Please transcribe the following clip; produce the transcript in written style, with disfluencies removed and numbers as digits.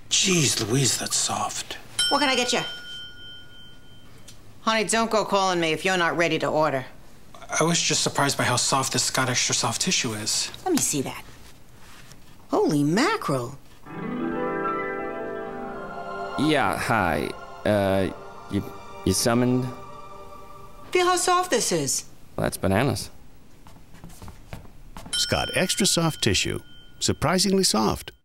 Jeez, Louise, that's soft. What can I get you? Honey, don't go calling me if you're not ready to order. I was just surprised by how soft this Scott Extra Soft tissue is. Let me see that. Holy mackerel. Yeah, hi. You summoned? Feel how soft this is. Well, that's bananas. Scott Extra Soft Tissue. Surprisingly soft.